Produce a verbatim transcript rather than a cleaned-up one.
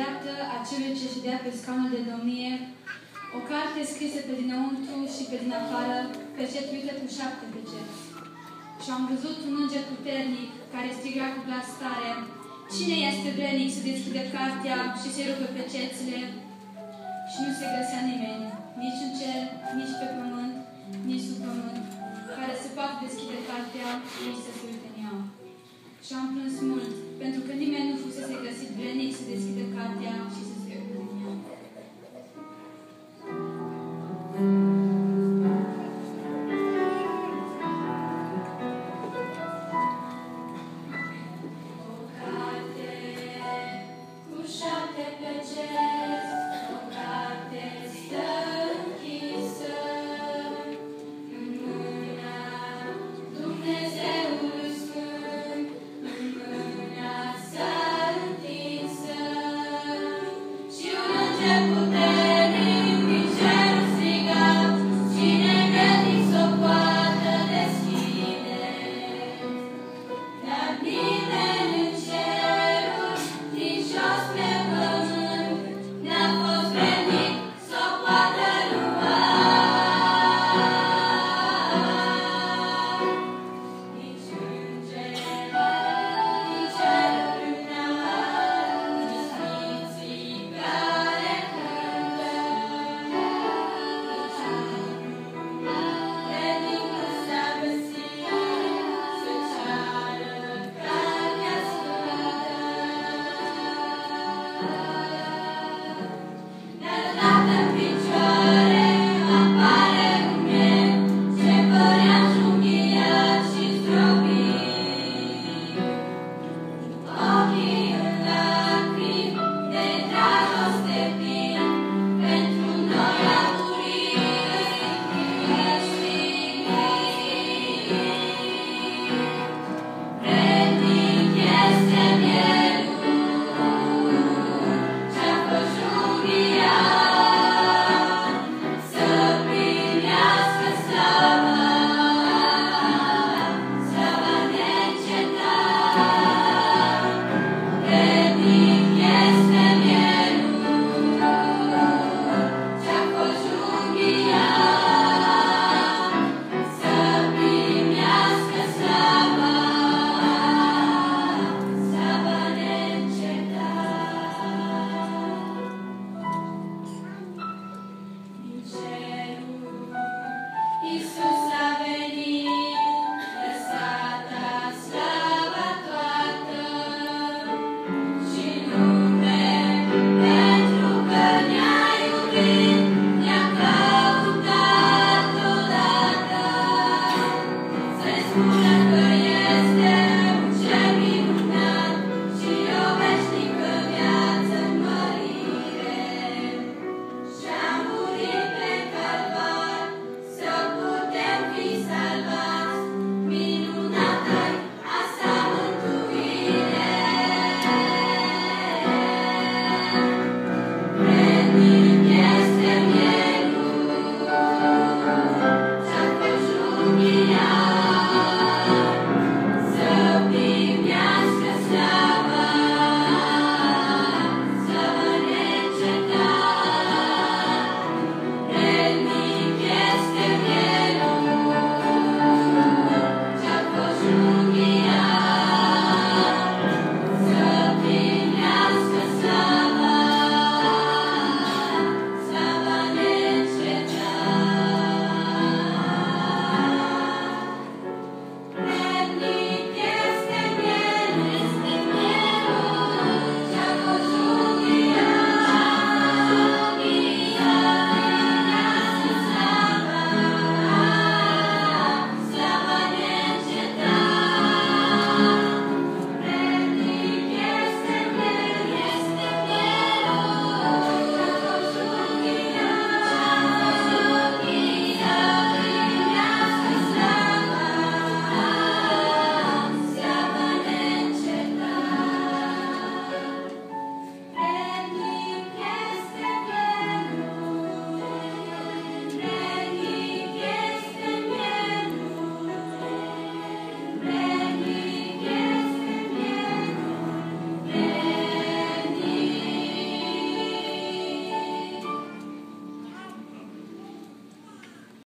dreaptă a celui ce ședea pe scaunul de domnie, o carte scrisă pe dinăuntru și pe din afară, pecetuită cu șapte peceți. Și am văzut un înger puternic care striga cu glas tare: cine este vrednic să deschide cartea și să-i rupă pecețile? Și nu se găsea nimeni, nici în cer, nici pe pământ, nici sub pământ, care să poată deschide cartea, nici să se uite în ea. Și am plâns mult, pentru că nimeni nu fusese găsit vrednic